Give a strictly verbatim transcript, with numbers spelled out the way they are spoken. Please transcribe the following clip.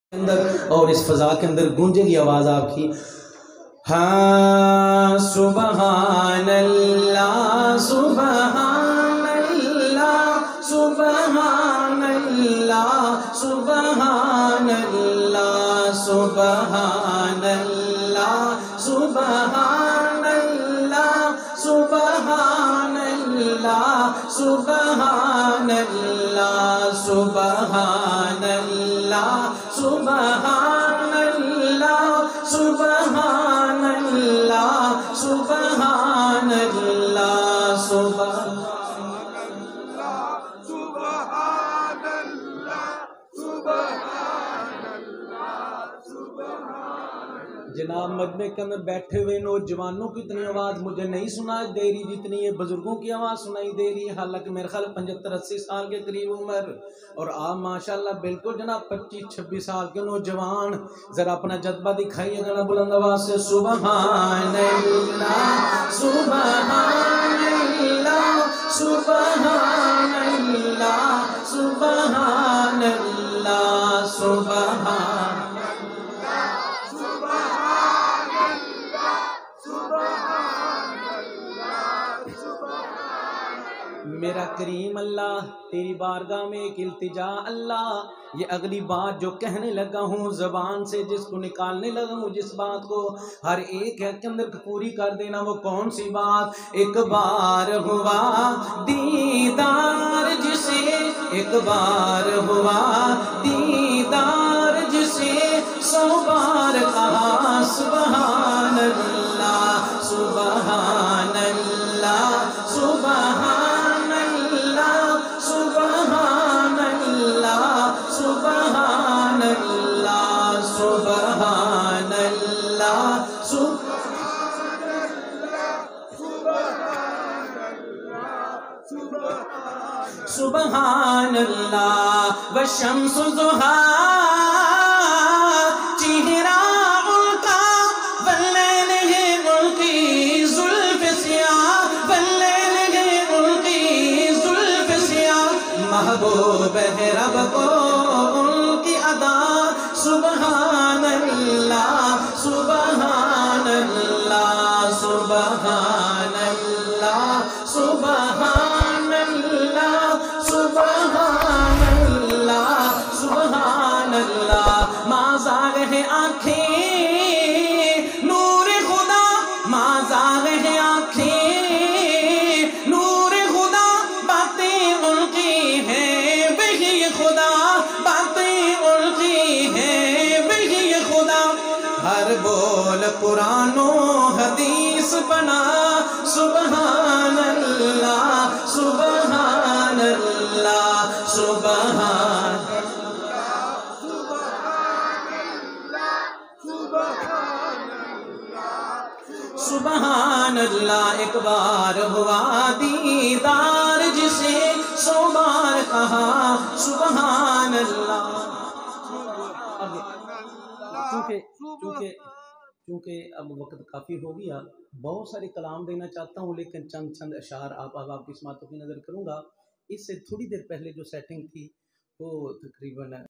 اندر اور اس فضا کے اندر گونجے گی آواز آپ کی ہاں سبحان اللہ سبحان اللہ سبحان اللہ سبحان اللہ سبحان اللہ سبحان اللہ سبحان اللہ سبحان اللہ سبحان اللہ سبحان اللہ سبحان اللہ سبحان اللہ سبحان جناب مجمع کے اندر بیٹھے ہوئے نوجوانوں کی اتنی آواز مجھے نہیں سنائی دے رہی جتنی یہ بزرگوں کی آواز سنائی دے رہی ہے، حالانکہ میرے خیال پچہتر اسی سال کے قریب عمر، اور آپ ماشاءاللہ بالکل جناب پچیس چھبیس سال کے نوجوان، ذرا اپنا جذبہ دکھائیے ذرا بلند آواز سے سبحان اللہ سبحان اللہ سبحان اللہ سبحان اللہ سبحان میرا کریم اللہ تیری بارگاہ میں ایک التجا اللہ، یہ اگلی بات جو کہنے لگا ہوں زبان سے، جس کو نکالنے لگا ہوں، جس بات کو ہر ایک کے اندر پوری کر دینا، وہ کون سی بات؟ ایک بار ہوا دیدار جسے، ایک بار ہوا دیدار جسے سو بار کہا سبحان اللہ سبحان اللہ سبحان اللہ سبحان اللہ سبحان اللہ سبحان اللہ سبحان اللہ والشمس ضحیٰ چہرہ ان کا واللیل ہے ان کی زلف سیاہ واللیل ہے ان کی زلف سیاہ محبوب ہے رب کو ان کی ادا سبحان اللہ سبحان اللہ سبحان اللہ سبحان اللہ سبحان اللہ سبحان اللہ ماں زاغ ہے آنکھیں نور خدا، ماں زاغ ہے آنکھیں نور خدا، باتیں ان کی ہیں وہی خدا، باتیں ان کی ہیں وہی خدا، ہر بول قرآن و حدیث بنا سبحان اللہ سبحان اللہ سبحان سبحان اللہ ایک بار ہوا دیدار جسے سو بار کہا سبحان اللہ۔ چونکہ چونکہ چونکہ اب وقت کافی ہو گیا، بہت سارے کلام دینا چاہتا ہوں، لیکن چند چند اشعار آپ اب آپ کی سماعتوں کی نظر کروں گا۔ اس سے تھوڑی دیر پہلے جو سیٹنگ تھی وہ تقریباً